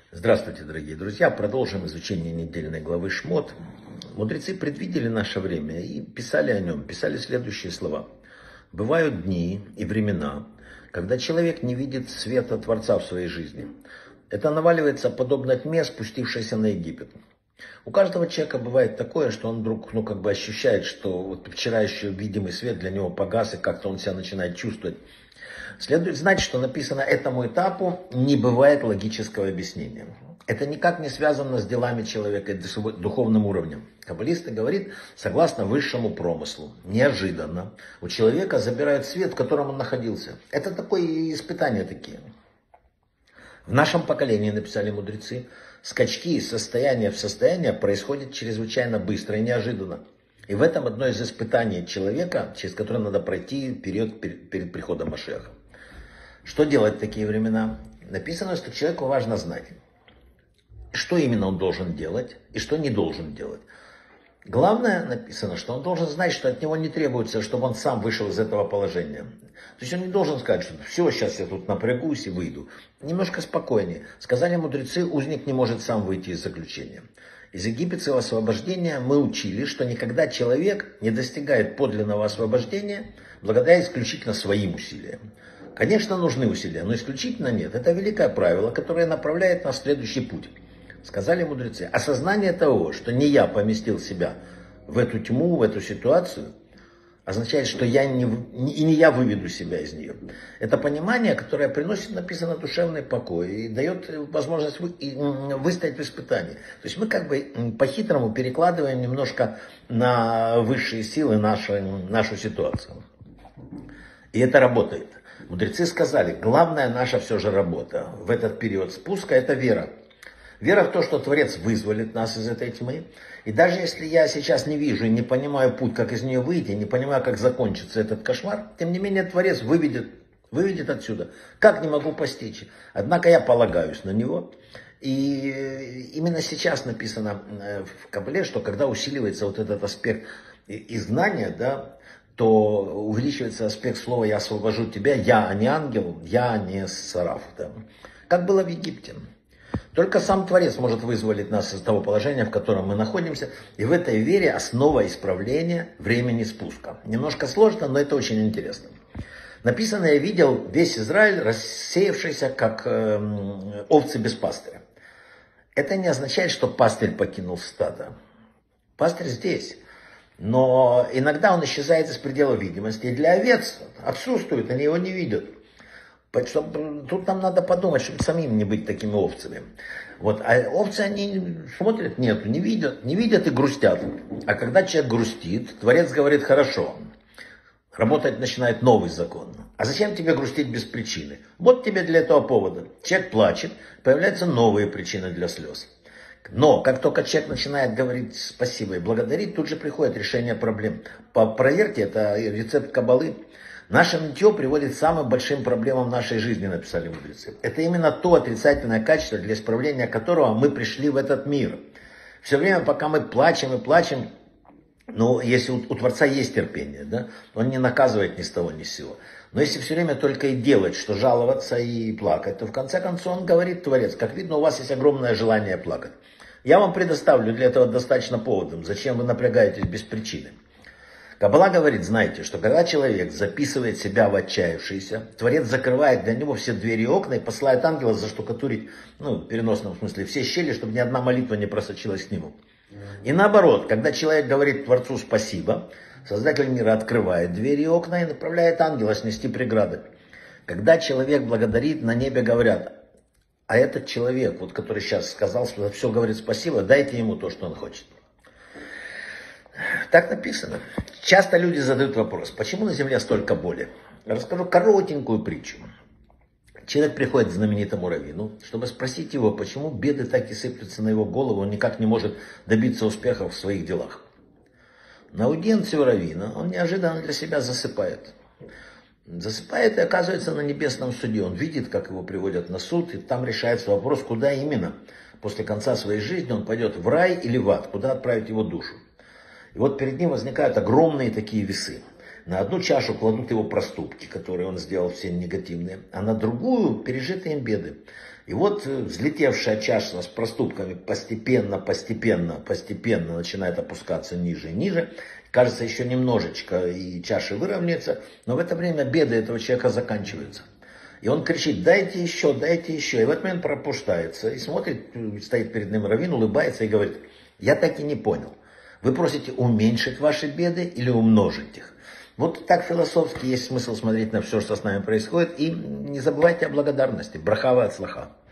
Здравствуйте, дорогие друзья! Продолжим изучение недельной главы Шмот. Мудрецы предвидели наше время и писали о нем, писали следующие слова. Бывают дни и времена, когда человек не видит света Творца в своей жизни. Это наваливается подобно тьме, спустившейся на Египет. У каждого человека бывает такое, что он вдруг ощущает, что вот вчера еще видимый свет для него погас, и как-то он себя начинает чувствовать. Следует знать, что написано этому этапу не бывает логического объяснения. Это никак не связано с делами человека и духовным уровнем. Каббалисты говорят, согласно высшему промыслу, неожиданно у человека забирают свет, в котором он находился. Это такое испытания такие. В нашем поколении, написали мудрецы, скачки из состояния в состояние происходят чрезвычайно быстро и неожиданно. И в этом одно из испытаний человека, через которое надо пройти перед приходом Машиаха. Что делать в такие времена? Написано, что человеку важно знать, что именно он должен делать и что не должен делать. Главное написано, что он должен знать, что от него не требуется, чтобы он сам вышел из этого положения. То есть он не должен сказать, что все, сейчас я тут напрягусь и выйду. Немножко спокойнее. Сказали мудрецы, узник не может сам выйти из заключения. Из египетского освобождения мы учили, что никогда человек не достигает подлинного освобождения благодаря исключительно своим усилиям. Конечно, нужны усилия, но исключительно нет. Это великое правило, которое направляет нас в следующий путь. Сказали мудрецы, осознание того, что не я поместил себя в эту тьму, в эту ситуацию, означает, что не я выведу себя из нее. Это понимание, которое приносит, написано, душевный покой и дает возможность выстоять в испытании. То есть мы по-хитрому перекладываем немножко на высшие силы нашу ситуацию. И это работает. Мудрецы сказали, главная наша все же работа в этот период спуска – это вера. Вера в то, что Творец вызволит нас из этой тьмы. И даже если я сейчас не вижу и не понимаю путь, как из нее выйти, не понимаю, как закончится этот кошмар, тем не менее Творец выведет отсюда. Как не могу постичь? Однако я полагаюсь на него. И именно сейчас написано в Кабале, что когда усиливается вот этот аспект изгнания, то увеличивается аспект слова «я освобожу тебя», «я», а не ангел, «я», а не сараф. Как было в Египте. Только сам Творец может вызволить нас из того положения, в котором мы находимся. И в этой вере основа исправления времени спуска. Немножко сложно, но это очень интересно. Написано, я видел весь Израиль, рассеявшийся, как овцы без пастыря. Это не означает, что пастырь покинул стадо. Пастырь здесь. Но иногда он исчезает из предела видимости. И для овец отсутствует, они его не видят. Тут нам надо подумать, чтобы самим не быть такими овцами. А овцы, они смотрят, не видят и грустят. А когда человек грустит, Творец говорит, хорошо, работать начинает новый закон. А зачем тебе грустить без причины? Вот тебе для этого повода. Человек плачет, появляются новые причины для слез. Но как только человек начинает говорить спасибо и благодарить, тут же приходит решение проблем. Проверьте, это рецепт Каббалы. Наше нытье приводит к самым большим проблемам нашей жизни, написали мудрецы. Это именно то отрицательное качество, для исправления которого мы пришли в этот мир. Все время, пока мы плачем и плачем, если у Творца есть терпение, он не наказывает ни с того ни с сего. Но если все время только и делать, что жаловаться и плакать, то в конце концов он говорит, Творец, как видно, у вас есть огромное желание плакать. Я вам предоставлю для этого достаточно поводов. Зачем вы напрягаетесь без причины? Каббала говорит, знаете, что когда человек записывает себя в отчаявшийся, Творец закрывает для него все двери и окна и посылает ангела заштукатурить, в переносном смысле, все щели, чтобы ни одна молитва не просочилась к нему. И наоборот, когда человек говорит Творцу спасибо, Создатель мира открывает двери и окна и направляет ангела снести преграды. Когда человек благодарит, на небе говорят, а этот человек, который сейчас сказал, что все говорит спасибо, дайте ему то, что он хочет. Так написано. Часто люди задают вопрос, почему на земле столько боли? Расскажу коротенькую притчу. Человек приходит к знаменитому раввину, чтобы спросить его, почему беды так и сыплются на его голову, он никак не может добиться успеха в своих делах. На аудиенции у раввина он неожиданно для себя засыпает. Засыпает и оказывается на небесном суде. Он видит, как его приводят на суд, и там решается вопрос, куда именно после конца своей жизни он пойдет, в рай или в ад, куда отправить его душу. И вот перед ним возникают огромные такие весы. На одну чашу кладут его проступки, которые он сделал все негативные, а на другую пережитые им беды. И вот взлетевшая чаша с проступками постепенно начинает опускаться ниже и ниже. Кажется, еще немножечко и чаша выровняется, но в это время беды этого человека заканчиваются. И он кричит: дайте еще, дайте еще. И в этот момент пропускается и смотрит, стоит перед ним раввин, улыбается и говорит: я так и не понял. Вы просите уменьшить ваши беды или умножить их? Вот так философски есть смысл смотреть на все, что с нами происходит. И не забывайте о благодарности. Браха ва ацлаха.